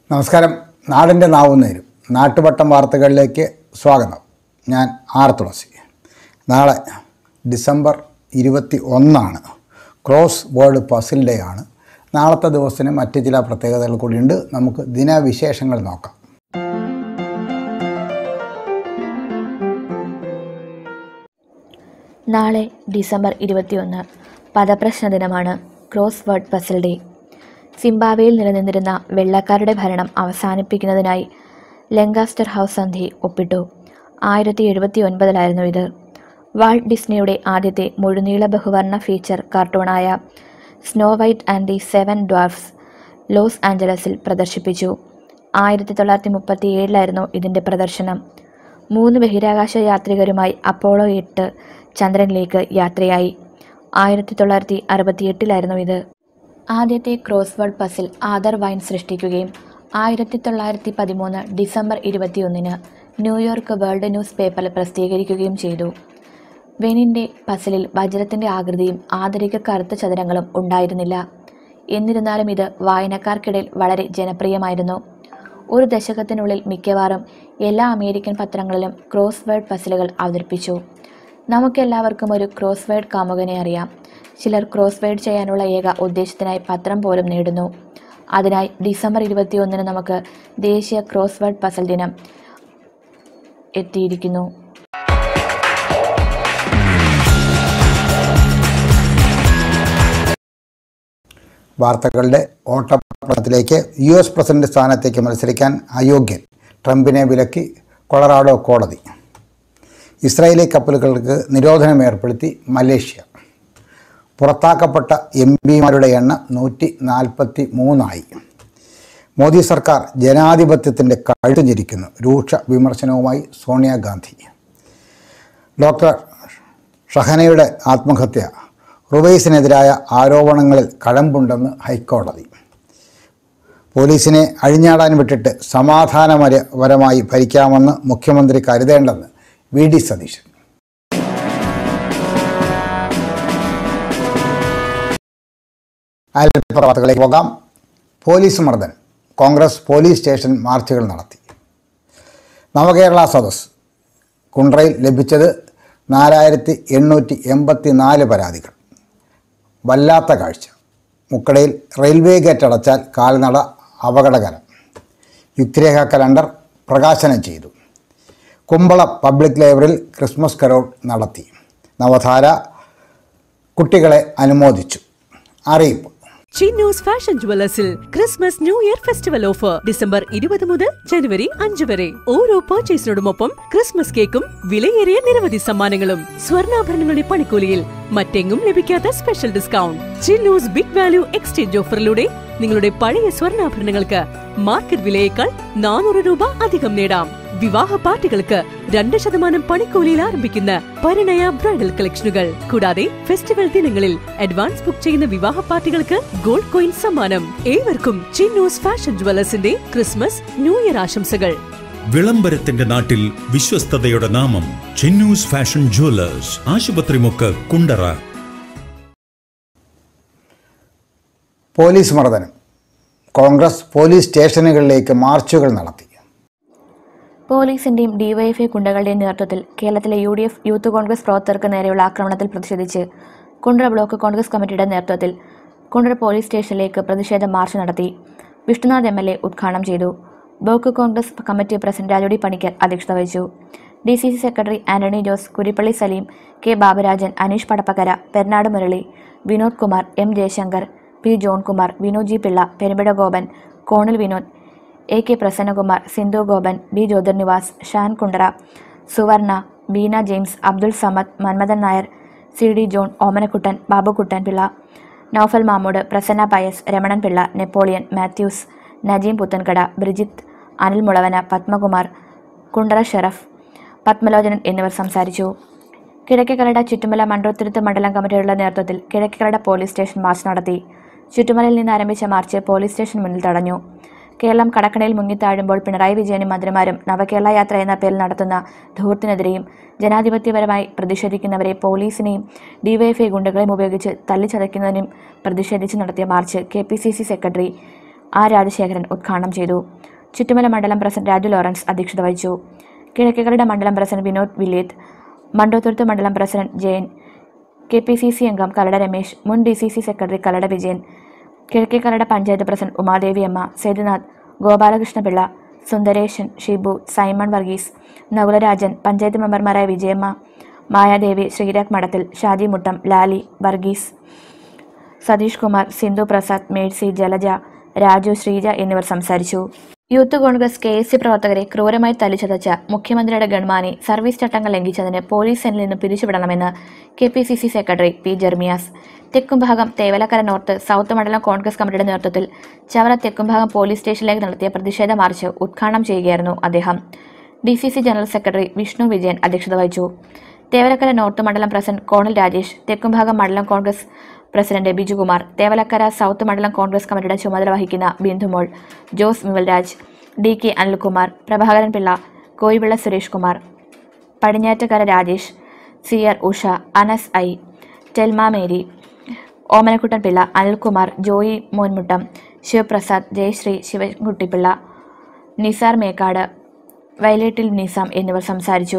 നമസ്കാരം. നാടിൻ്റെ നാവുന്നേരും നാട്ടുവട്ടം വാർത്തകളിലേക്ക് സ്വാഗതം. ഞാൻ ആർ തുളസി. നാളെ December 21 crossword puzzle day ആണ്. നാളത്തെ ദിവസത്തിന് മറ്റ് ചില പ്രത്യേകതകൾ കൂടിയുണ്ട്. നമുക്ക് ദിനവിശേഷങ്ങൾ നോക്കാം. നാളെ ഡിസംബർ 21 പദപ്രശ്ന ദിനമാണ്. Crossword puzzle day. സിംബാബ്വേയിൽ നിലനിന്നിരുന്ന വെള്ളക്കാരുടെ ഭരണം അവസാനിപ്പിക്കുന്നതിനായി ലങ്കാസ്റ്റർ ഹൗസ് സന്ധി ഒപ്പിട്ടു. 1979 ഇത്. വാൾട്ട് ഡിസ്നിയുടെ ആദ്യത്തെ മുഴുനീള ബഹുവർണ്ണ ഫീച്ചർ കാർട്ടൂണായ snow white and the 7 dwarfs Los ആഞ്ചലസിൽ പ്രദർശിപ്പിച്ചു. 1937 ഇതിൻ്റെ പ്രദർശനം. 3 ബഹിരാകാശ യാത്രികരുമായി അപ്പോളോ 8 ചന്ദ്രനിലേക്ക് യാത്രയായി. 1968 ഇത്. ആദ്യത്തെ crossword puzzle Arthur Wynne സൃഷ്ടിക്കുകയും 1913 ഡിസംബർ 21 ന്യൂയോർക്ക് വേൾഡ് ന്യൂസ് പേപ്പറിൽ പ്രസിദ്ധീകരിക്കുകയും ചെയ്തു. വെനിൻ്റെ പസിലിൽ വജ്രത്തിൻ്റെ ആകൃതിയും ആന്തരിക കറുത്ത ചതുരങ്ങളും ഉണ്ടായിരുന്നില്ല. എന്നിരുന്നാലും ഇത് വായനക്കാർക്കിടയിൽ വളരെ ജനപ്രിയമായിരുന്നു. ഒരു ദശകത്തിനുള്ളിൽ മിക്കവാറും എല്ലാ അമേരിക്കൻ പത്രങ്ങളിലും ക്രോസ് വേർഡ് പസിലുകൾ അവതരിപ്പിച്ചു. നമുക്കെല്ലാവർക്കും ഒരു ക്രോസ് വേർഡ് കാമുകനെ അറിയാം. ചിലർ ക്രോസ് വേർഡ് ചെയ്യാനുള്ള ഏക ഉദ്ദേശത്തിനായി പത്രം പോലും നേടുന്നു. അതിനായി ഡിസംബർ 21 നമുക്ക് ദേശീയ ക്രോസ് വേർഡ് പസിൽ ദിനം എത്തിയിരിക്കുന്നു. വാർത്തകളുടെ ഓട്ടപ്രത്തിലേക്ക്. US പ്രസിഡന്റ് സ്ഥാനത്തേക്ക് മത്സരിക്കാൻ അയോഗ്യൻ, ട്രംപിനെ വിലക്കി കൊളറാഡോ കോടതി. ഇസ്രായേലി കപ്പലുകൾക്ക് നിരോധനം ഏർപ്പെടുത്തി മലേഷ്യ. പുറത്താക്കപ്പെട്ട MPമാരുടെ എണ്ണം 143 മോദി സർക്കാർ ജനാധിപത്യത്തിൻ്റെ കഴുത്ത് ഞെരിക്കുന്നു. രൂക്ഷ വിമർശനവുമായി സോണിയാഗാന്ധി. ഡോക്ടർ ഷഹനയുടെ ആത്മഹത്യ. റുവൈസിനെതിരായ ആരോപണങ്ങളിൽ കഴമ്പുണ്ടെന്ന് ഹൈക്കോടതി. പോലീസിനെ അഴിഞ്ഞാടാൻ വിട്ടിട്ട് സമാധാനപരമായി ഭരിക്കാമെന്ന് മുഖ്യമന്ത്രി കരുതേണ്ടെന്ന് VD സതീശൻ. അയൽപ്പുറ വാർത്തകളിലേക്ക് പോകാം. പോലീസ് മർദ്ദനം. കോൺഗ്രസ് പോലീസ് സ്റ്റേഷൻ മാർച്ചുകൾ നടത്തി. നവകേരള സദസ്. കുണ്ട്രയിൽ ലഭിച്ചത് 4884 പരാതികൾ. വല്ലാത്ത കാഴ്ച. മുക്കടയിൽ റെയിൽവേ ഗേറ്റ് അടച്ചാൽ കാൽനട അപകടകരം. യുക്തിരേഖ കലണ്ടർ പ്രകാശനം ചെയ്തു. കുമ്പളം പബ്ലിക് ലൈബ്രറിയിൽ ക്രിസ്മസ് കരോൾ നടത്തി. നവധാര കുട്ടികളെ അനുമോദിച്ചു. അറിയിപ്പ്. ചിന്നൂസ് ഫാഷൻ ജുവലേഴ്സിൽ Christmas new year festival offer December 20 മുതൽ ജനുവരി 5 വരെ. ഓരോ പർച്ചേസിനോടുമൊപ്പം ക്രിസ്മസ് കേക്കും വിലയേറിയ നിരവധി സമ്മാനങ്ങളും. സ്വർണ്ണാഭരണങ്ങളുടെ പണിക്കൂലിയിൽ മറ്റെങ്ങും ലഭിക്കാത്ത special discount. Chinnus big value exchange ഓഫറിലൂടെ നിങ്ങളുടെ പഴയ സ്വർണ്ണാഭരണങ്ങൾക്ക് മാർക്കറ്റ് വിലയേക്കാൾ 400 രൂപ അധികം നേടാം. വിവാഹ പാർട്ടികൾക്ക് 2% പണിക്കൂലിയിൽ ആരംഭിക്കുന്ന പരിണയ ബ്രൈഡൽ കളക്ഷനുകൾ. കൂടാതെ ഫെസ്റ്റിവൽ ദിനങ്ങളിൽ അഡ്വാൻസ് ബുക്ക് ചെയ്യുന്ന വിവാഹ പാർട്ടികൾക്ക് ഗോൾഡ് കോയിൻ സമ്മാനം. ഏവർക്കും ചിന്നൂസ് ഫാഷൻ ജുവലേഴ്സിന്റെ ക്രിസ്മസ് ന്യൂ ഇയർ ആശംസകൾ. വിളംബരത്തിന്റെ നാട്ടിൽ വിശ്വസ്തതയുടെ നാമം Chinnus fashion jewellers, Asupathrimukku, Kundara. Police മർദ്ദനം. കോൺഗ്രസ് പോലീസ് സ്റ്റേഷനുകളിലേക്ക് മാർച്ചുകൾ നടത്തി. പോലീസിന്റെയും ഡിവൈഎഫ്ഐ ഗുണ്ടകളുടെയും നേതൃത്വത്തിൽ കേരളത്തിലെ UDF യൂത്ത് കോൺഗ്രസ് പ്രവർത്തകർക്ക് നേരെയുള്ള ആക്രമണത്തിൽ പ്രതിഷേധിച്ച് കുണ്ട്ര ബ്ലോക്ക് കോൺഗ്രസ് കമ്മിറ്റിയുടെ നേതൃത്വത്തിൽ കുണ്ട്ര പോലീസ് സ്റ്റേഷനിലേക്ക് പ്രതിഷേധ മാർച്ച് നടത്തി. വിഷ്ണുനാഥ് MLA ഉദ്ഘാടനം ചെയ്തു. Block Congress committee president Rajodi Panicker അധ്യക്ഷത വഹിച്ചു. DCC secretary Antony Jose, Kurippally Saleem, K Baburajan, Aneesh Padappakkara, Pernad Murali, Vinod Kumar, M Jayashankar, P Johnkumar, Vinod G Pillai, Perumpada Gopan, Konil Vinod, AK Prasannakumar, Sindhu Gopan, B ജ്യോതിർനിവാസ്, Shan Kundara, Suvarna, Beena James, Abdul Samad, Manmadhan Nair, CD John, Omanakuttan, Babukuttan Pillai, Noufal Mamoodu, Prasanna Pius, Ramanan Pillai, Napoleon, Mathews, Najeem Puthenkada, Brijith, Anil Mulavana, Padmakumar, Kundara Sheraf, Padmalochanan എന്നിവർ സംസാരിച്ചു. കിഴക്കേക്കരട ചുറ്റുമല മണ്ടോത്തുരുത്ത് മണ്ഡലം കമ്മിറ്റിയുടെ നേതൃത്വത്തിൽ കിഴക്കേക്കരട പോലീസ് സ്റ്റേഷൻ മാർച്ച് നടത്തി. ചുറ്റുമലയിൽ നിന്ന് ആരംഭിച്ച മാർച്ച് പോലീസ് സ്റ്റേഷൻ മുന്നിൽ തടഞ്ഞു. കേരളം കടക്കണയിൽ മുങ്ങിത്താഴുമ്പോൾ പിണറായി വിജയനും മന്ത്രിമാരും നവകേരള യാത്ര എന്ന പേരിൽ നടത്തുന്ന ധൂർത്തിനെതിരെയും ജനാധിപത്യപരമായി പ്രതിഷേധിക്കുന്നവരെ പോലീസിനെയും ഡിവൈഎഫ്ഐ ഗുണ്ടകളെയും ഉപയോഗിച്ച് തല്ലിച്ചതയ്ക്കുന്നതിനും പ്രതിഷേധിച്ച് നടത്തിയ march KPCC secretary R Rajasekharan ഉദ്ഘാടനം ചെയ്തു. ചുറ്റുമല മണ്ഡലം പ്രസിഡന്റ് രാജു ലോറൻസ് അധ്യക്ഷത വഹിച്ചു. കിഴക്കേക്കരയുടെ മണ്ഡലം പ്രസിഡന്റ് വിനോദ് വില്ലേത്ത്, മണ്ടോത്തുരുത്ത് മണ്ഡലം പ്രസിഡന്റ് ജയൻ, KPCC അംഗം കല്ലട രമേശ്, മുൻ DCC secretary Kallada Vijayan, Kizhakkekarada panchayat president Umadevi Amma, Sethunath, Gopalakrishnapillai, Sundaresan, Shibu, Simon Varghese, Nakularajan, panchayat മെമ്പർമാരായ വിജയമ്മ, മായാദേവി, ശ്രീരാഗ് മഠത്തിൽ, ഷാജി മുട്ടം, ലാലി, വർഗീസ്, സതീഷ് കുമാർ, സിന്ധു പ്രസാദ്, മേഴ്സി, ജലജ, രാജു, ശ്രീജ എന്നിവർ സംസാരിച്ചു. യൂത്ത് കോൺഗ്രസ് KSC പ്രവർത്തകരെ ക്രൂരമായി തല്ലിച്ചതച്ച മുഖ്യമന്ത്രിയുടെ ഗൺമാനെ സർവീസ് ചട്ടങ്ങൾ ലംഘിച്ചതിന് പോലീസ് സെല്ലിൽ നിന്ന് പിരിച്ചുവിടണമെന്ന് KPCC secretary P. Jeremias. Thekkumbhagam Thevalakkara north south മണ്ഡലം കോൺഗ്രസ് കമ്മിറ്റിയുടെ നേതൃത്വത്തിൽ ചവറ തെക്കുംഭാഗം പോലീസ് സ്റ്റേഷനിലേക്ക് നടത്തിയ പ്രതിഷേധ മാർച്ച് ഉദ്ഘാടനം ചെയ്യുകയായിരുന്നു അദ്ദേഹം. DCC general secretary Vishnu Vijayan അധ്യക്ഷത വഹിച്ചു. തേവലക്കര നോർത്ത് മണ്ഡലം പ്രസിഡന്റ് കോണൽ രാജേഷ്, തെക്കുംഭാഗം മണ്ഡലം Congress president Bijukumar, Thevalakkara south മണ്ഡലം കോൺഗ്രസ് കമ്മിറ്റിയുടെ ചുമതല വഹിക്കുന്ന Bindumol, Jose Vimalraj, DK Anilkumar, Prabhakaran Pillai, Koyivila Suresh Kumar, Padinjattukara Rajesh, CR Usha, Anas I, Thelma Mary, Omanakuttan Pillai, Anilkumar, Joy Monmuttam, Sivaprasad, Jayasree, Sivankuttypillai, Nisar Mekkad, Vayalettil Nizam എന്നിവർ സംസാരിച്ചു.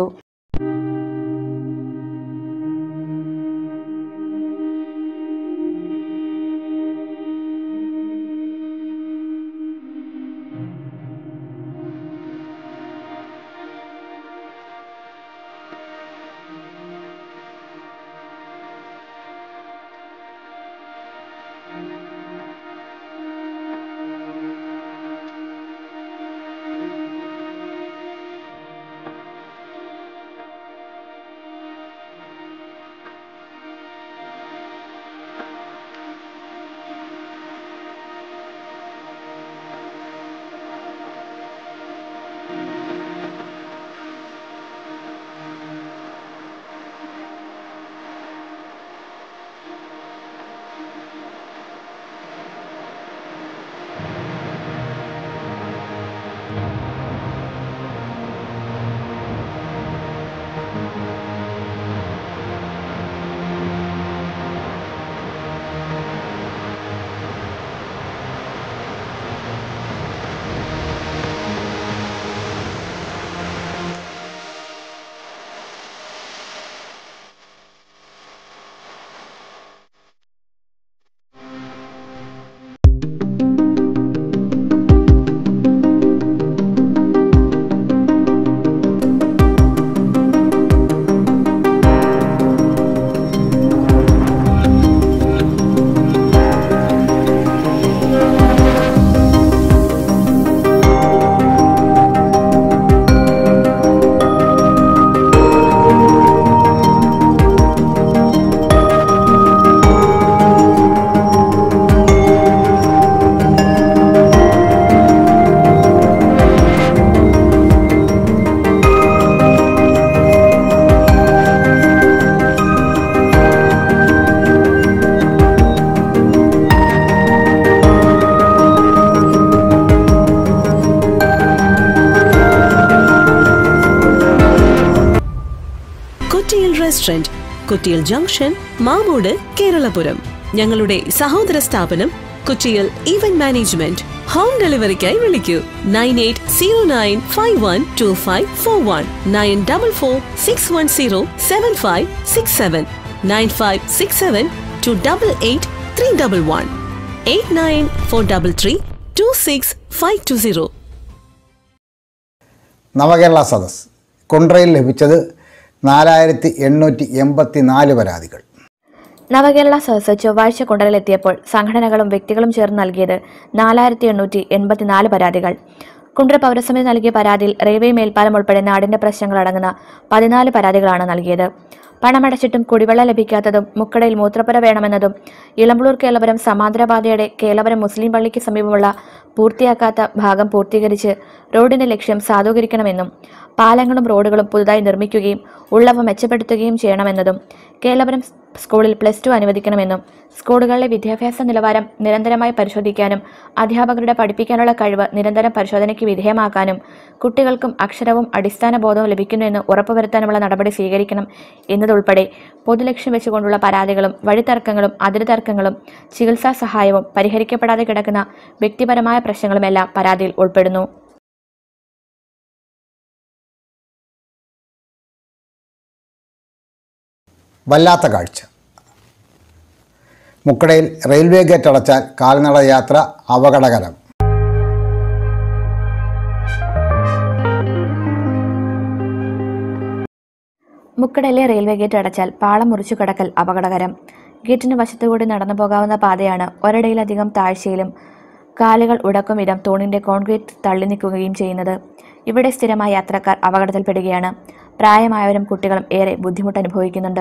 Restaurant, Kuttiyil junction, Mamoodu, Keralapuram. ഞങ്ങളുടെ സഹോദര സ്ഥാപനം കുറ്റിയിൽ ഈവന്റ് മാനേജ്മെന്റ്. ഹോം ഡെലിവറിക്കായി വിളിക്കൂ 9809512541 9446107567 9567288311 8943326520. നവകേരള സദസ് കുണ്ട്രയിൽ ലഭിച്ചത് 4884 പരാതികൾ. നവകേരള സദസ് ചൊവ്വാഴ്ച കുണ്ട്രയിലെത്തിയപ്പോൾ സംഘടനകളും വ്യക്തികളും ചേർന്ന് നൽകിയത് 4884 പരാതികൾ. കുണ്ട്ര പൗരസമിതി നൽകിയ പരാതിയിൽ റെയിൽവേ മേൽപ്പാലം ഉൾപ്പെടെ നാടിന്റെ പ്രശ്നങ്ങളടങ്ങുന്ന 14 പരാതികളാണ് നൽകിയത്. പണമടച്ചിട്ടും കുടിവെള്ളം ലഭിക്കാത്തതും, മുക്കടയിൽ മൂത്രപ്പുര വേണമെന്നതും, ഇളമ്പളൂർ കേളപുരം സമാന്തരപാതയുടെ കേളപുരം മുസ്ലിം പള്ളിക്ക് സമീപമുള്ള പൂർത്തിയാക്കാത്ത ഭാഗം പൂർത്തീകരിച്ച് റോഡിന്റെ ലക്ഷ്യം സാധൂകരിക്കണമെന്നും, പാലങ്ങളും റോഡുകളും പുതുതായി നിർമ്മിക്കുകയും ഉള്ളവ മെച്ചപ്പെടുത്തുകയും ചെയ്യണമെന്നതും, കേളപുരം സ്കൂളിൽ +2 അനുവദിക്കണമെന്നും, സ്കൂളുകളിലെ വിദ്യാഭ്യാസ നിലവാരം നിരന്തരമായി പരിശോധിക്കാനും അധ്യാപകരുടെ പഠിപ്പിക്കാനുള്ള കഴിവ് നിരന്തരം പരിശോധനയ്ക്ക് വിധേയമാക്കാനും കുട്ടികൾക്കും അക്ഷരവും അടിസ്ഥാന ബോധവും ലഭിക്കുന്നുവെന്ന് ഉറപ്പുവരുത്താനുമുള്ള നടപടി സ്വീകരിക്കണം എന്നതുൾപ്പെടെ പൊതുലക്ഷ്യം വെച്ചുകൊണ്ടുള്ള പരാതികളും വഴിത്തർക്കങ്ങളും അതിരുതർക്കങ്ങളും ചികിത്സാ സഹായവും പരിഹരിക്കപ്പെടാതെ കിടക്കുന്ന വ്യക്തിപരമായ പ്രശ്നങ്ങളുമെല്ലാം പരാതിയിൽ ഉൾപ്പെടുന്നു. വല്ലാത്ത കാഴ്ച. മുക്കടയിൽ റെയിൽവേ ഗേറ്റ് അടച്ചാൽ കാൽനട യാത്ര അപകടകരം. മുക്കടയിലെ റെയിൽവേ ഗേറ്റ് അടച്ചാൽ പാളം മുറിച്ചു കടക്കൽ അപകടകരം. ഗേറ്റിന് വശത്തുകൂടി നടന്നു പോകാവുന്ന പാതയാണ് ഒരിടയിലധികം താഴ്ചയിലും കാലുകൾ ഉടക്കും വിധം തൂണിന്റെ കോൺക്രീറ്റ് തള്ളി നിൽക്കുകയും ചെയ്യുന്നത്. ഇവിടെ സ്ഥിരമായ യാത്രക്കാർ അപകടത്തിൽപ്പെടുകയാണ്. പ്രായമായവരും കുട്ടികളും ഏറെ ബുദ്ധിമുട്ട് അനുഭവിക്കുന്നുണ്ട്.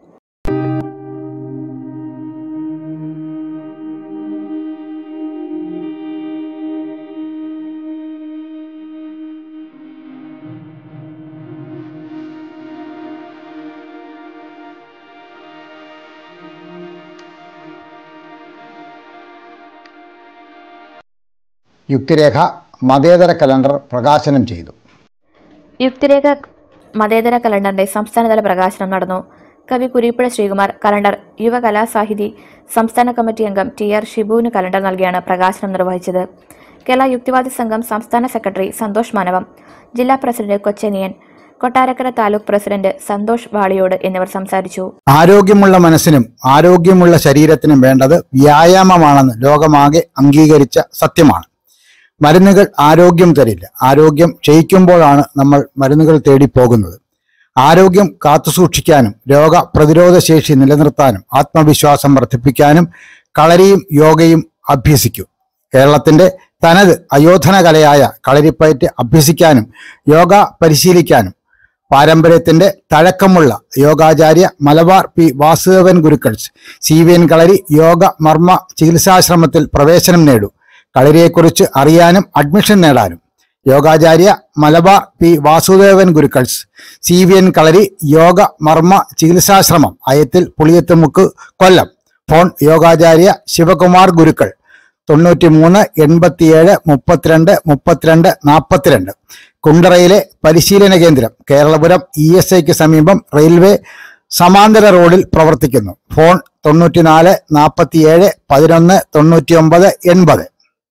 യുക്തിരേഖ മതേതര കലണ്ടർ പ്രകാശനം ചെയ്തു. യുക്തിരേഖ മതേതര കലണ്ടറിന്റെ സംസ്ഥാനതല പ്രകാശനം നടന്നു. കവി കുരീപ്പുഴ ശ്രീകുമാർ കലണ്ടർ യുവകലാസാഹിതി സംസ്ഥാന കമ്മിറ്റി അംഗം TR ഷിബുവിന് കലണ്ടർ നൽകിയാണ് പ്രകാശനം നിർവഹിച്ചത്. കേരള യുക്തിവാദി സംഘം സംസ്ഥാന സെക്രട്ടറി സന്തോഷ് മാനവം, ജില്ലാ പ്രസിഡന്റ് കൊച്ചനിയൻ, കൊട്ടാരക്കര താലൂക്ക് പ്രസിഡന്റ് സന്തോഷ് വാളിയോട് എന്നിവർ സംസാരിച്ചു. ആരോഗ്യമുള്ള മനസ്സിനും ആരോഗ്യമുള്ള ശരീരത്തിനും വേണ്ടത് വ്യായാമമാണെന്ന് ലോകമാകെ അംഗീകരിച്ച സത്യമാണ്. മരുന്നുകൾ ആരോഗ്യം തരില്ല. ആരോഗ്യം ക്ഷയിക്കുമ്പോഴാണ് നമ്മൾ മരുന്നുകൾ തേടി പോകുന്നത്. ആരോഗ്യം കാത്തുസൂക്ഷിക്കാനും രോഗപ്രതിരോധ ശേഷി നിലനിർത്താനും ആത്മവിശ്വാസം വർദ്ധിപ്പിക്കാനും കളരിയും യോഗയും അഭ്യസിക്കൂ. കേരളത്തിന്റെ തനത് അയോധന കലയായ കളരിപ്പയറ്റ് അഭ്യസിക്കാനും യോഗ പരിശീലിക്കാനും പാരമ്പര്യത്തിന്റെ തഴക്കമുള്ള യോഗാചാര്യ മലബാർ P. വാസുദേവൻ ഗുരുക്കൾസ് CVN കളരി യോഗ മർമ്മ ചികിത്സാശ്രമത്തിൽ പ്രവേശനം നേടൂ. കളരിയെക്കുറിച്ച് അറിയാനും അഡ്മിഷൻ നേടാനും യോഗാചാര്യ മലബാർ P. വാസുദേവൻ ഗുരുക്കൾസ് CVN കളരി യോഗ മർമ്മ ചികിത്സാശ്രമം, അയത്തിൽ പുളിയത്തുമുക്ക്, കൊല്ലം. ഫോൺ യോഗാചാര്യ ശിവകുമാർ ഗുരുക്കൾ 93 87 32 32 42. കുണ്ടറയിലെ പരിശീലന കേന്ദ്രം കേരളപുരം ESIക്ക് സമീപം റെയിൽവേ സമാന്തര റോഡിൽ പ്രവർത്തിക്കുന്നു. ഫോൺ 94 47 11 99 80.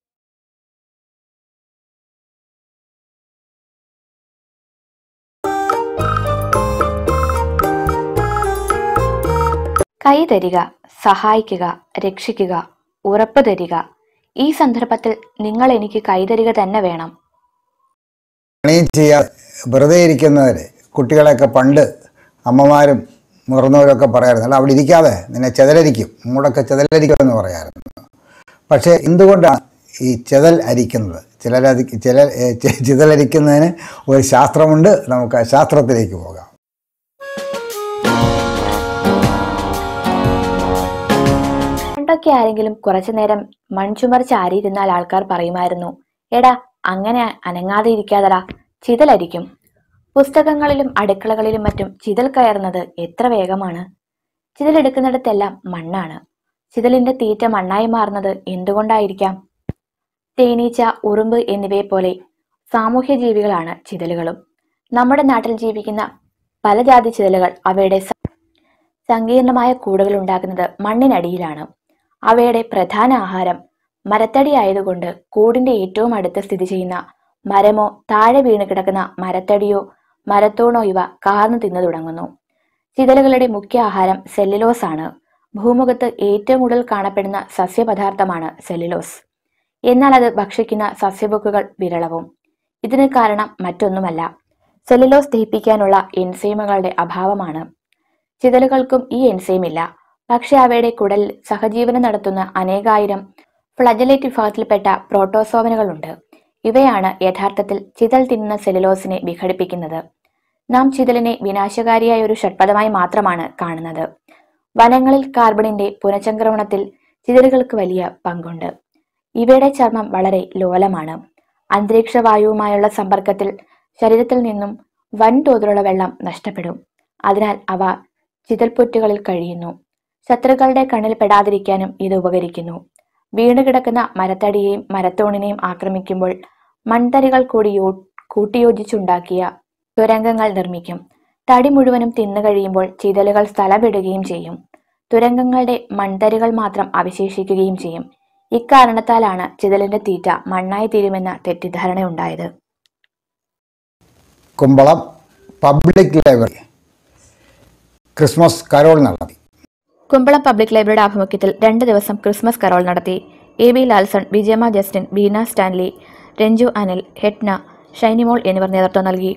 കൈ തരിക, സഹായിക്കുക, രക്ഷിക്കുക, ഉറപ്പ് തരിക. ഈ സന്ദർഭത്തിൽ നിങ്ങൾ എനിക്ക് കൈതരിക തന്നെ വേണം. പണിയും ചെയ്യാതെ വെറുതെ ഇരിക്കുന്നവരെ കുട്ടികളെയൊക്കെ പണ്ട് അമ്മമാരും മുതിർന്നവരൊക്കെ പറയാറുണ്ട്, അല്ല അവിടെ ഇരിക്കാതെ നിന്നെ ചെതലരിക്കും, മൂടൊക്കെ ചെതലരിക്കുമെന്ന് പറയാറുണ്ട്. പക്ഷേ എന്തുകൊണ്ടാണ് ഈ ചെതൽ അരിക്കുന്നത്? ചിതലരിക്കുന്നതിന് ഒരു ശാസ്ത്രമുണ്ട്. നമുക്ക് ആ ശാസ്ത്രത്തിലേക്ക് പോകാം. പണ്ടൊക്കെ ആരെങ്കിലും കുറച്ചു നേരം മൺചുമർ ചാരിയിരുന്നാൽ ആൾക്കാർ പറയുമായിരുന്നു, എടാ അങ്ങനെ അനങ്ങാതെ ഇരിക്കാതടാ, ചിതലരിക്കും. പുസ്തകങ്ങളിലും അടുക്കളകളിലും മറ്റും ചിതൽ കയറുന്നത് എത്ര വേഗമാണ്. ചിതലെടുക്കുന്നിടത്തെല്ലാം മണ്ണാണ്. ചിതലിന്റെ തീറ്റ മണ്ണായി മാറുന്നത് എന്തുകൊണ്ടായിരിക്കാം? തേനീച്ച, ഉറുമ്പ് എന്നിവയെ പോലെ സാമൂഹ്യ ജീവികളാണ് ചിതലുകളും. നമ്മുടെ നാട്ടിൽ ജീവിക്കുന്ന പല ജാതി ചിതലുകൾ അവയുടെ സങ്കീർണമായ കൂടുകൾ ഉണ്ടാക്കുന്നത് മണ്ണിനടിയിലാണ്. അവയുടെ പ്രധാന ആഹാരം മരത്തടി ആയതുകൊണ്ട് കൂടിന്റെ ഏറ്റവും അടുത്ത് സ്ഥിതി ചെയ്യുന്ന മരമോ താഴെ വീണ് കിടക്കുന്ന മരത്തടിയോ മരത്തോണോ ഇവ കാർന്നു തിന്നു തുടങ്ങുന്നു. ചിതലുകളുടെ മുഖ്യ ആഹാരം സെല്ലുലോസ് ആണ്. ഭൂമുഖത്ത് ഏറ്റവും കൂടുതൽ കാണപ്പെടുന്ന സസ്യപദാർത്ഥമാണ് സെല്ലുലോസ്. എന്നാൽ അത് ഭക്ഷിക്കുന്ന സസ്യബുക്കുകൾ വിരളവും. ഇതിന് കാരണം മറ്റൊന്നുമല്ല, സെല്ലുലോസ് ദഹിപ്പിക്കാനുള്ള എൻസൈമുകളുടെ അഭാവമാണ്. ചിതലുകൾക്കും ഈ എൻസൈം ഇല്ല. പക്ഷെ അവയുടെ കുടലിൽ സഹജീവനം നടത്തുന്ന അനേകായിരം ഫ്ലജലേറ്റ് വിഭാഗത്തിൽപ്പെട്ട പ്രോട്ടോസോവനുകളുണ്ട്. ഇവയാണ് യഥാർത്ഥത്തിൽ ചിതൽ തിന്നുന്ന സെല്ലുലോസിനെ വിഘടിപ്പിക്കുന്നത്. നാം ചിതലിനെ വിനാശകാരിയായ ഒരു ഷഡ്പദമായി മാത്രമാണ് കാണുന്നത്. വനങ്ങളിൽ കാർബണിന്റെ പുനഃചംക്രമണത്തിൽ ചിതലുകൾക്ക് വലിയ പങ്കുണ്ട്. ഇവയുടെ ചർമ്മം വളരെ ലോലമാണ്. അന്തരീക്ഷ വായുവുമായുള്ള സമ്പർക്കത്തിൽ ശരീരത്തിൽ നിന്നും വൻതോതിലുള്ള വെള്ളം നഷ്ടപ്പെടും. അതിനാൽ അവ ചിതൽപുറ്റുകളിൽ കഴിയുന്നു. ശത്രുക്കളുടെ കണ്ണിൽ പെടാതിരിക്കാനും ഇത് ഉപകരിക്കുന്നു. വീണുകിടക്കുന്ന മരത്തടിയെയും മരത്തോണിനെയും ആക്രമിക്കുമ്പോൾ മൺതരികൾ കൂടി കൂട്ടിയോജിച്ചുണ്ടാക്കിയ തുരങ്കങ്ങൾ നിർമ്മിക്കും. തടി മുഴുവനും തിന്നു കഴിയുമ്പോൾ ചിതലുകൾ സ്ഥലം വിടുകയും ചെയ്യും. തുരങ്കങ്ങളുടെ മൺതരികൾ മാത്രം അവശേഷിക്കുകയും ചെയ്യും. ഇക്കാരണത്താലാണ് ചിതലിന്റെ തീറ്റ മണ്ണായി തീരുമെന്ന തെറ്റിദ്ധാരണയുണ്ടായത്. Kumbalam public library Christmas carol നടത്തി. കുമ്പളം പബ്ലിക് ലൈബ്രറിയുടെ ആഭിമുഖ്യത്തിൽ 2 ദിവസം ക്രിസ്മസ് കരോൾ നടത്തി. AB Lalson, Vijayamma Justin, Beena Stanley, Ranju Anil, Hetna, Shinymol എന്നിവർ നേതൃത്വം നൽകി.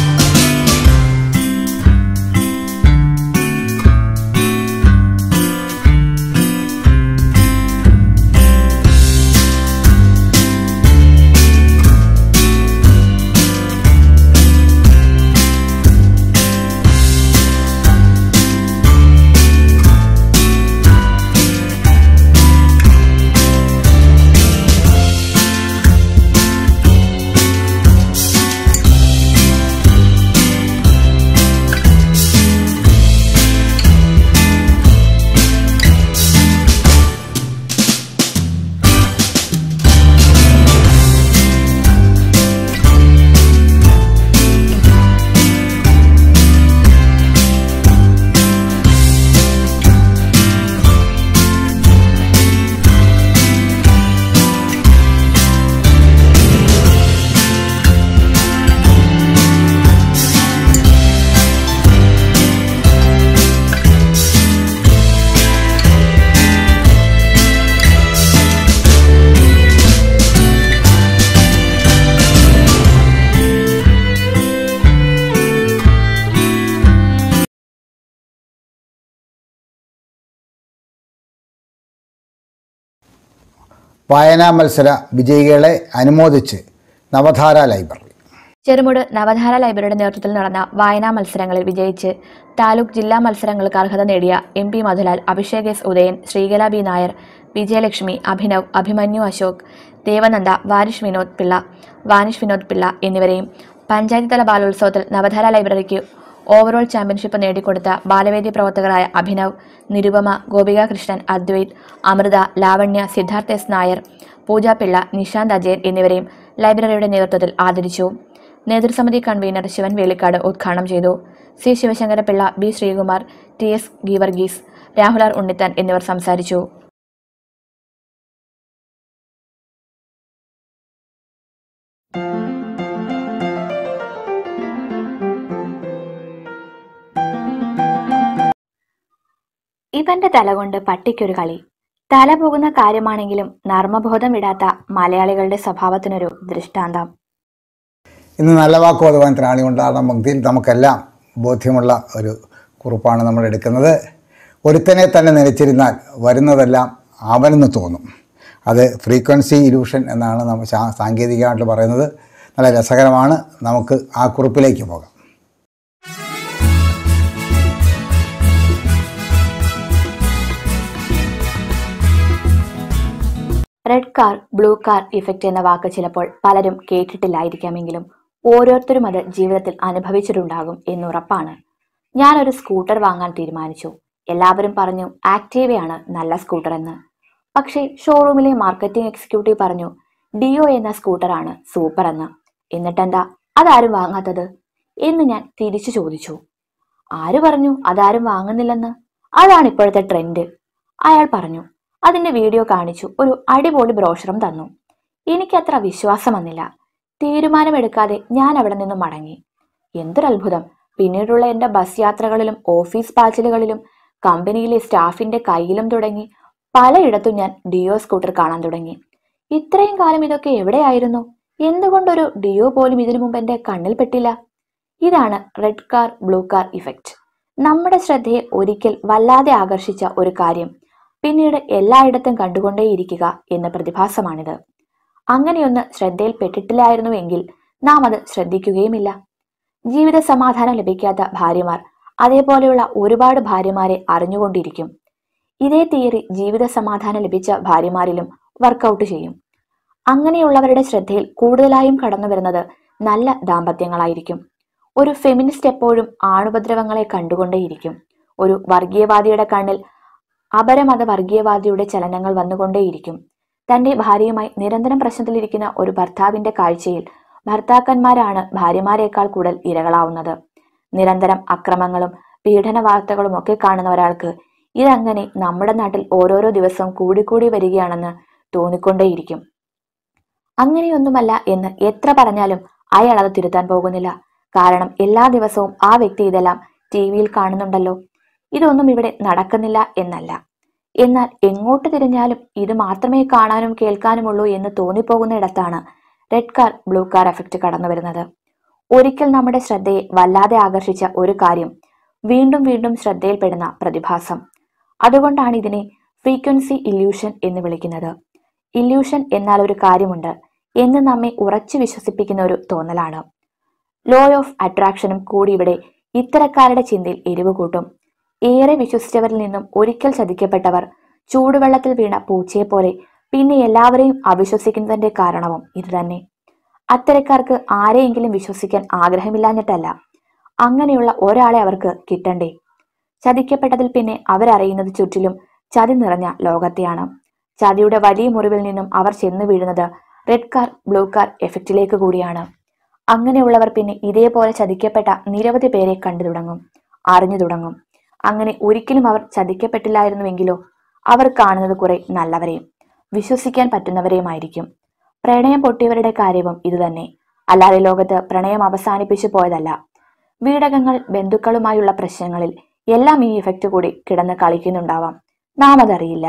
വായനാ മത്സര വിജയികളെ അനുമോദിച്ച് നവധാര ലൈബ്രറി. ചെറുമുട് നവധാര ലൈബ്രറിയുടെ നേതൃത്വത്തിൽ നടന്ന വായനാ മത്സരങ്ങളിൽ വിജയിച്ച് താലൂക്ക് ജില്ലാ മത്സരങ്ങൾക്ക് അർഹത നേടിയ MP Madhulal, Abhishek S Udayan, Sreekala B Nair, Vijayalakshmi, Abhinav, Abhimanyu Ashok, Devananda, Vanish Vinod Pillai എന്നിവരെയും പഞ്ചായത്ത് തല ബാലോത്സവത്തിൽ നവധാര ലൈബ്രറിക്ക് ഓവറോൾ ചാമ്പ്യൻഷിപ്പ് നേടിക്കൊടുത്ത ബാലവേദി പ്രവർത്തകരായ അഭിനവ്, നിരുപമ, ഗോപിക കൃഷ്ണൻ, അദ്വൈത്, അമൃത, ലാവണ്യ, സിദ്ധാർത്ഥ് S നായർ, പൂജ പിള്ള, നിശാന്ത് അജയൻ എന്നിവരെയും ലൈബ്രറിയുടെ നേതൃത്വത്തിൽ ആദരിച്ചു. നേതൃസമിതി കൺവീനർ ശിവൻ വേലിക്കാട് ഉദ്ഘാടനം ചെയ്തു. C Sivasankara Pillai, B Sreekumar, TS Geevarghese, Rahul R Unnithan എന്നിവർ സംസാരിച്ചു. ഇവന്റെ തലകൊണ്ട് പട്ടിക്കൊരു കളി. തല പോകുന്ന കാര്യമാണെങ്കിലും നർമ്മബോധം വിടാത്ത മലയാളികളുടെ സ്വഭാവത്തിനൊരു ദൃഷ്ടാന്തം. ഇന്ന് നല്ല വാക്ക് ഓതുവാൻ ത്രാണി ഉണ്ടാകണമെങ്കിൽ നമുക്കെല്ലാം ബോധ്യമുള്ള ഒരു കുറിപ്പാണ് നമ്മൾ എടുക്കുന്നത്. ഒരുത്തനെ തന്നെ നനച്ചിരുന്നാൽ വരുന്നതെല്ലാം അവനെന്ന് തോന്നും. അത് ഫ്രീക്വൻസി ഇലൂഷൻ എന്നാണ് നമ്മൾ സാങ്കേതികമായിട്ട് പറയുന്നത്. നല്ല രസകരമാണ്. നമുക്ക് ആ കുറിപ്പിലേക്ക് പോകാം. Red car blue car effect എന്ന വാക്ക് ചിലപ്പോൾ പലരും കേട്ടിട്ടില്ലായിരിക്കാമെങ്കിലും ഓരോരുത്തരും അത് ജീവിതത്തിൽ അനുഭവിച്ചിട്ടുണ്ടാകും എന്നുറപ്പാണ്. ഞാനൊരു സ്കൂട്ടർ വാങ്ങാൻ തീരുമാനിച്ചു. എല്ലാവരും പറഞ്ഞു ആക്റ്റീവയാണ് നല്ല സ്കൂട്ടർ എന്ന്. പക്ഷേ ഷോറൂമിലെ മാർക്കറ്റിംഗ് എക്സിക്യൂട്ടീവ് പറഞ്ഞു ഡിയോ എന്ന സ്കൂട്ടറാണ് സൂപ്പർ എന്ന്. എന്നിട്ടെന്താ അതാരും വാങ്ങാത്തത് എന്ന് ഞാൻ തിരിച്ചു ചോദിച്ചു. ആര് പറഞ്ഞു അതാരും വാങ്ങുന്നില്ലെന്ന്? അതാണ് ഇപ്പോഴത്തെ ട്രെൻഡ്. അയാൾ പറഞ്ഞു. അതിന്റെ വീഡിയോ കാണിച്ചു. ഒരു അടിപൊളി ബ്രോഷറും തന്നു. എനിക്കത്ര വിശ്വാസം വന്നില്ല. തീരുമാനമെടുക്കാതെ ഞാൻ അവിടെ നിന്നും മടങ്ങി. എന്തൊരത്ഭുതം! പിന്നീടുള്ള എന്റെ ബസ് യാത്രകളിലും ഓഫീസ് പാച്ചിലുകളിലും കമ്പനിയിലെ സ്റ്റാഫിന്റെ കയ്യിലും തുടങ്ങി പലയിടത്തും ഞാൻ ഡിയോ സ്കൂട്ടർ കാണാൻ തുടങ്ങി. ഇത്രയും കാലം ഇതൊക്കെ എവിടെയായിരുന്നു? എന്തുകൊണ്ടൊരു ഡിയോ പോലും ഇതിനു മുമ്പ് എന്റെ കണ്ണിൽ പെട്ടില്ല? ഇതാണ് red car blue car effect. നമ്മുടെ ശ്രദ്ധയെ ഒരിക്കൽ വല്ലാതെ ആകർഷിച്ച ഒരു കാര്യം പിന്നീട് എല്ലായിടത്തും കണ്ടുകൊണ്ടേയിരിക്കുക എന്ന പ്രതിഭാസമാണിത്. അങ്ങനെയൊന്ന് ശ്രദ്ധയിൽപ്പെട്ടിട്ടില്ലായിരുന്നുവെങ്കിൽ നാം അത് ശ്രദ്ധിക്കുകയുമില്ല. ജീവിത സമാധാനം ലഭിക്കാത്ത ഭാര്യമാർ അതേപോലെയുള്ള ഒരുപാട് ഭാര്യമാരെ അറിഞ്ഞുകൊണ്ടിരിക്കും. ഇതേ തിയറി ജീവിത സമാധാനം ലഭിച്ച ഭാര്യമാരിലും വർക്കൗട്ട് ചെയ്യും. അങ്ങനെയുള്ളവരുടെ ശ്രദ്ധയിൽ കൂടുതലായും കടന്നു വരുന്നത് നല്ല ദാമ്പത്യങ്ങളായിരിക്കും. ഒരു ഫെമിനിസ്റ്റ് എപ്പോഴും ആണുപദ്രവങ്ങളെ കണ്ടുകൊണ്ടേയിരിക്കും. ഒരു വർഗീയവാദിയുടെ കണ്ണിൽ അപരമത വർഗീയവാദിയുടെ ചലനങ്ങൾ വന്നുകൊണ്ടേയിരിക്കും. തന്റെ ഭാര്യയുമായി നിരന്തരം പ്രശ്നത്തിലിരിക്കുന്ന ഒരു ഭർത്താവിന്റെ കാഴ്ചയിൽ ഭർത്താക്കന്മാരാണ് ഭാര്യമാരെക്കാൾ കൂടുതൽ ഇരകളാവുന്നത്. നിരന്തരം അക്രമങ്ങളും പീഡന വാർത്തകളും ഒക്കെ കാണുന്ന ഒരാൾക്ക് ഇതങ്ങനെ നമ്മുടെ നാട്ടിൽ ഓരോരോ ദിവസവും കൂടിക്കൂടി വരികയാണെന്ന് തോന്നിക്കൊണ്ടേയിരിക്കും. അങ്ങനെയൊന്നുമല്ല എന്ന് എത്ര പറഞ്ഞാലും അയാൾ അത് തിരുത്താൻ പോകുന്നില്ല. കാരണം എല്ലാ ദിവസവും ആ വ്യക്തി ഇതെല്ലാം TV-യിൽ കാണുന്നുണ്ടല്ലോ. ഇതൊന്നും ഇവിടെ നടക്കുന്നില്ല എന്നല്ല, എന്നാൽ എങ്ങോട്ട് തിരിഞ്ഞാലും ഇത് മാത്രമേ കാണാനും കേൾക്കാനുമുള്ളൂ എന്ന് തോന്നിപ്പോകുന്നിടത്താണ് red car blue car effect കടന്നു വരുന്നത്. ഒരിക്കൽ നമ്മുടെ ശ്രദ്ധയെ വല്ലാതെ ആകർഷിച്ച ഒരു കാര്യം വീണ്ടും വീണ്ടും ശ്രദ്ധയിൽപ്പെടുന്ന പ്രതിഭാസം. അതുകൊണ്ടാണ് ഇതിനെ ഫ്രീക്വൻസി ഇല്യൂഷൻ എന്ന് വിളിക്കുന്നത്. ഇല്യൂഷൻ എന്നാൽ ഒരു കാര്യമുണ്ട് എന്ന് നമ്മെ ഉറച്ചു വിശ്വസിപ്പിക്കുന്ന ഒരു തോന്നലാണ്. ലോ ഓഫ് അട്രാക്ഷനും കൂടി ഇവിടെ ഇത്തരക്കാരുടെ ചിന്തയിൽ എരിവ് കൂട്ടും. ഏറെ വിശ്വസിച്ചവരിൽ നിന്നും ഒരിക്കൽ ചതിക്കപ്പെട്ടവർ ചൂടുവെള്ളത്തിൽ വീണ പൂച്ചയെപ്പോലെ പിന്നെ എല്ലാവരെയും അവിശ്വസിക്കുന്നതിന്റെ കാരണവും ഇതുതന്നെ. അത്തരക്കാർക്ക് ആരെയെങ്കിലും വിശ്വസിക്കാൻ ആഗ്രഹമില്ലാഞ്ഞിട്ടല്ല, അങ്ങനെയുള്ള ഒരാളെ അവർക്ക് കിട്ടണ്ടേ. ചതിക്കപ്പെട്ടതിൽ പിന്നെ അവരറിയുന്നത് ചുറ്റിലും ചതി നിറഞ്ഞ ലോകത്തെയാണ്. ചതിയുടെ വലിയ മുറിവിൽ നിന്നും അവർ ചെന്നു വീഴുന്നത് റെഡ് കാർ ബ്ലൂ കാർ എഫക്റ്റിലേക്ക് കൂടിയാണ്. അങ്ങനെയുള്ളവർ പിന്നെ ഇതേപോലെ ചതിക്കപ്പെട്ട നിരവധി പേരെ കണ്ടു തുടങ്ങും, അറിഞ്ഞു തുടങ്ങും. അങ്ങനെ ഒരിക്കലും അവർ ചതിക്കപ്പെട്ടില്ലായിരുന്നുവെങ്കിലോ അവർ കാണുന്നത് കുറെ നല്ലവരെയും വിശ്വസിക്കാൻ പറ്റുന്നവരെയുമായിരിക്കും. പ്രണയം പൊട്ടിയവരുടെ കാര്യവും ഇതുതന്നെ. അല്ലാതെ ലോകത്ത് പ്രണയം അവസാനിപ്പിച്ചു പോയതല്ല. വീടകങ്ങൾ, ബന്ധുക്കളുമായുള്ള പ്രശ്നങ്ങളിൽ എല്ലാം ഈ ഇഫക്റ്റ് കൂടി കിടന്ന് കളിക്കുന്നുണ്ടാവാം, നാം അതറിയില്ല.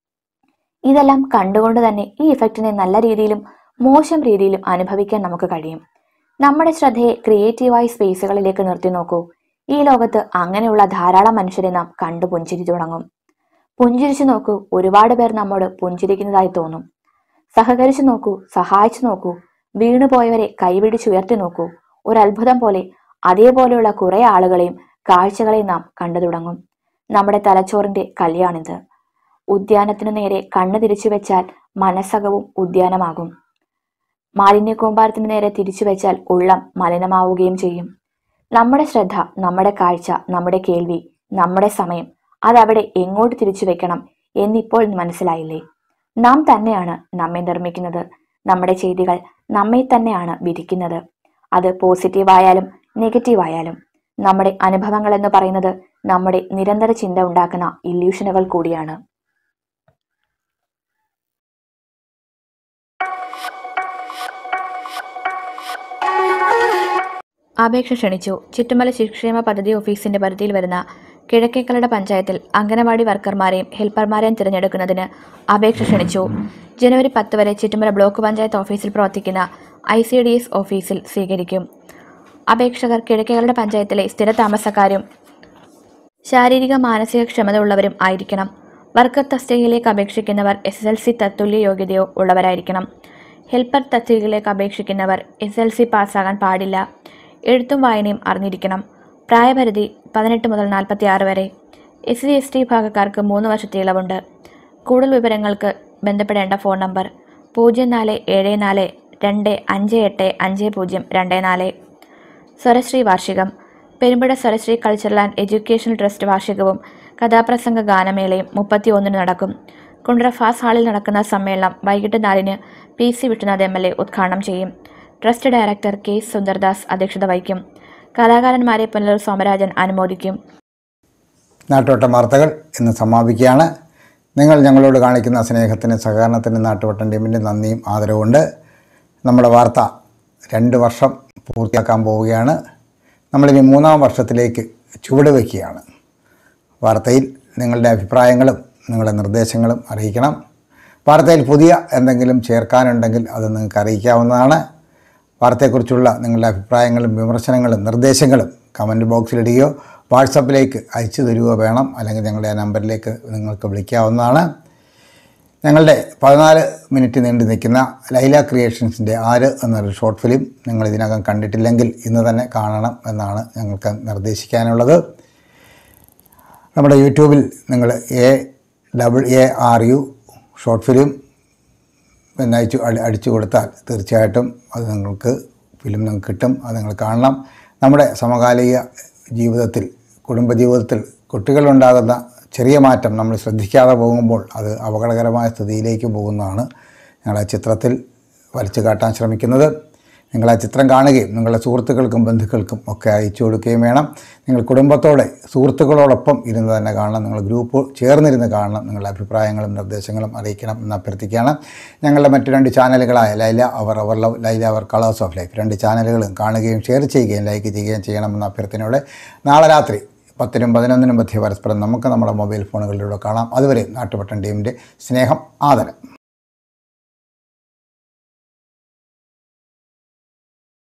ഇതെല്ലാം കണ്ടുകൊണ്ട് തന്നെ ഈ ഇഫക്റ്റിനെ നല്ല രീതിയിലും മോശം രീതിയിലും അനുഭവിക്കാൻ നമുക്ക് കഴിയും. നമ്മുടെ ശ്രദ്ധയെ ക്രിയേറ്റീവായ സ്പേസുകളിലേക്ക് നിർത്തി നോക്കൂ. ഈ ലോകത്ത് അങ്ങനെയുള്ള ധാരാളം മനുഷ്യരെ നാം കണ്ടു പുഞ്ചിരി തുടങ്ങും. പുഞ്ചിരിച്ചു നോക്കൂ, ഒരുപാട് പേർ നമ്മോട് പുഞ്ചിരിക്കുന്നതായി തോന്നും. സഹകരിച്ചു നോക്കൂ, സഹായിച്ചു നോക്കൂ, വീണുപോയവരെ കൈപിടിച്ചുയർത്തി നോക്കൂ. ഒരത്ഭുതം പോലെ അതേപോലെയുള്ള കുറെ ആളുകളെയും കാഴ്ചകളെയും നാം കണ്ടു തുടങ്ങും. നമ്മുടെ തലച്ചോറിന്റെ കല്യാണിത്. ഉദ്യാനത്തിനു നേരെ കണ്ണ് തിരിച്ചു വെച്ചാൽ മനസ്സകവും ഉദ്യാനമാകും. മാലിന്യ കൂമ്പാരത്തിന് നേരെ തിരിച്ചു വെച്ചാൽ ഉള്ളം മലിനമാവുകയും ചെയ്യും. നമ്മുടെ ശ്രദ്ധ, നമ്മുടെ കാഴ്ച, നമ്മുടെ കേൾവി, നമ്മുടെ സമയം അതവിടെ എങ്ങോട്ട് തിരിച്ചു വെക്കണം എന്നിപ്പോൾ മനസ്സിലായില്ലേ? നാം തന്നെയാണ് നമ്മെ നിർമ്മിക്കുന്നത്. നമ്മുടെ ചെയ്തികൾ നമ്മെ തന്നെയാണ് വിധിക്കുന്നത്. അത് പോസിറ്റീവായാലും നെഗറ്റീവായാലും. നമ്മുടെ അനുഭവങ്ങൾ എന്ന് പറയുന്നത് നമ്മുടെ നിരന്തര ചിന്ത ഉണ്ടാക്കുന്ന ഇല്യൂഷനുകൾ കൂടിയാണ്. അപേക്ഷ ക്ഷണിച്ചു. ചുറ്റുമല ശിശുക്ഷേമ പദ്ധതി ഓഫീസിന്റെ പരിധിയിൽ വരുന്ന കിഴക്കേക്കലട പഞ്ചായത്തിൽ അംഗനവാടി വർക്കർമാരെയും ഹെൽപ്പർമാരെയും തിരഞ്ഞെടുക്കുന്നതിന് അപേക്ഷ ക്ഷണിച്ചു. ജനുവരി 10 വരെ ചുറ്റുമല ബ്ലോക്ക് പഞ്ചായത്ത് ഓഫീസിൽ പ്രവർത്തിക്കുന്ന ICDS ഓഫീസിൽ സ്വീകരിക്കും. അപേക്ഷകർ കിഴക്കേക്കലട പഞ്ചായത്തിലെ സ്ഥിര താമസക്കാരും ശാരീരിക മാനസിക ക്ഷമത ഉള്ളവരും ആയിരിക്കണം. വർക്കർ തസ്തികയിലേക്ക് അപേക്ഷിക്കുന്നവർ SSLC തത്തുല്യ യോഗ്യതയോ ഉള്ളവരായിരിക്കണം. ഹെൽപ്പർ തസ്തികയിലേക്ക് അപേക്ഷിക്കുന്നവർ SSLC പാസ്സാകാൻ പാടില്ല. എഴുത്തും വായനയും അറിഞ്ഞിരിക്കണം. പ്രായപരിധി 18 മുതൽ 46 വരെ. SC/ST വിഭാഗക്കാർക്ക് 3 വർഷത്തെ ഇളവുണ്ട്. കൂടുതൽ വിവരങ്ങൾക്ക് ബന്ധപ്പെടേണ്ട ഫോൺ നമ്പർ 047425855024. സ്വരശ്രീ വാർഷികം. Perumpuzha Swarasree cultural and educational trust വാർഷികവും കഥാപ്രസംഗ ഗാനമേളയും 31 നടക്കും. കുണ്ടറ ഫാസ് ഹാളിൽ നടക്കുന്ന സമ്മേളനം വൈകിട്ട് 4 PC വിഷ്ണുനാഥ് MLA ഉദ്ഘാടനം ചെയ്യും. Trust director K. സുന്ദർദാസ് അധ്യക്ഷത വഹിക്കും. കലാകാരന്മാരെ പുനലൂർ സോമരാജൻ അനുമോദിക്കും. നാട്ടുവട്ടം വാർത്തകൾ ഇന്ന് സമാപിക്കുകയാണ്. നിങ്ങൾ ഞങ്ങളോട് കാണിക്കുന്ന സ്നേഹത്തിന്, സഹകരണത്തിന് നാട്ടുവട്ടം ടീമിൻ്റെ നന്ദിയും ആദരവുമുണ്ട്. നമ്മുടെ വാർത്ത 2 വർഷം പൂർത്തിയാക്കാൻ പോവുകയാണ്. നമ്മളിനി 3ാം വർഷത്തിലേക്ക് ചുവട് വയ്ക്കുകയാണ്. വാർത്തയിൽ നിങ്ങളുടെ അഭിപ്രായങ്ങളും നിങ്ങളുടെ നിർദ്ദേശങ്ങളും അറിയിക്കണം. വാർത്തയിൽ പുതിയ എന്തെങ്കിലും ചേർക്കാനുണ്ടെങ്കിൽ അത് നിങ്ങൾക്ക് അറിയിക്കാവുന്നതാണ്. വാർത്തയെക്കുറിച്ചുള്ള നിങ്ങളുടെ അഭിപ്രായങ്ങളും വിമർശനങ്ങളും നിർദ്ദേശങ്ങളും കമൻറ്റ് ബോക്സിലിടുകയോ വാട്സപ്പിലേക്ക് അയച്ചു തരികയോ വേണം. അല്ലെങ്കിൽ ഞങ്ങളുടെ ആ നമ്പറിലേക്ക് നിങ്ങൾക്ക് വിളിക്കാവുന്നതാണ്. ഞങ്ങളുടെ 14 മിനിറ്റ് നീണ്ടു നിൽക്കുന്ന ലൈല ക്രിയേഷൻസിൻ്റെ 6 എന്നൊരു ഷോർട്ട് ഫിലിം നിങ്ങൾ ഇതിനകം കണ്ടിട്ടില്ലെങ്കിൽ ഇന്ന് തന്നെ കാണണം എന്നാണ് ഞങ്ങൾക്ക് നിർദ്ദേശിക്കാനുള്ളത്. നമ്മുടെ യൂട്യൂബിൽ നിങ്ങൾ AARU ഷോർട്ട് ഫിലിം അടിച്ചു കൊടുത്താൽ തീർച്ചയായിട്ടും അത് നിങ്ങൾക്ക് ഫിലിം നിങ്ങൾക്ക് കിട്ടും. അത് നിങ്ങൾ കാണണം. നമ്മുടെ സമകാലിക ജീവിതത്തിൽ, കുടുംബജീവിതത്തിൽ കുട്ടികളുണ്ടാകുന്ന ചെറിയ മാറ്റം നമ്മൾ ശ്രദ്ധിക്കാതെ പോകുമ്പോൾ അത് അപകടകരമായ സ്ഥിതിയിലേക്ക് പോകുന്നതാണ് ഞങ്ങൾ ആ ചിത്രത്തിൽ വരച്ചു കാട്ടാൻ ശ്രമിക്കുന്നത്. നിങ്ങൾ ആ ചിത്രം കാണുകയും നിങ്ങളുടെ സുഹൃത്തുക്കൾക്കും ബന്ധുക്കൾക്കും ഒക്കെ അയച്ചു കൊടുക്കുകയും വേണം. നിങ്ങൾ കുടുംബത്തോടെ സുഹൃത്തുക്കളോടൊപ്പം ഇരുന്ന് തന്നെ കാണണം. നിങ്ങൾ ഗ്രൂപ്പ് ചേർന്നിരുന്ന് കാണണം. നിങ്ങളുടെ അഭിപ്രായങ്ങളും നിർദ്ദേശങ്ങളും അറിയിക്കണം എന്ന് അഭ്യർത്ഥിക്കുകയാണ്. ഞങ്ങളുടെ മറ്റു 2 ചാനലുകളായ ലൈല അവർ ലവ്, ലൈല അവർ കളേഴ്സ് ഓഫ് ലൈഫ് 2 ചാനലുകളും കാണുകയും ഷെയർ ചെയ്യുകയും ലൈക്ക് ചെയ്യുകയും ചെയ്യണമെന്ന അഭ്യർത്ഥനയോടെ നാളെ രാത്രി 10-നും 11-നും മധ്യ പരസ്പരം നമുക്ക് നമ്മുടെ മൊബൈൽ ഫോണുകളിലൂടെ കാണാം. അതുവരെ നാട്ടുപട്ടം ടീമിൻ്റെ സ്നേഹം, ആദരം.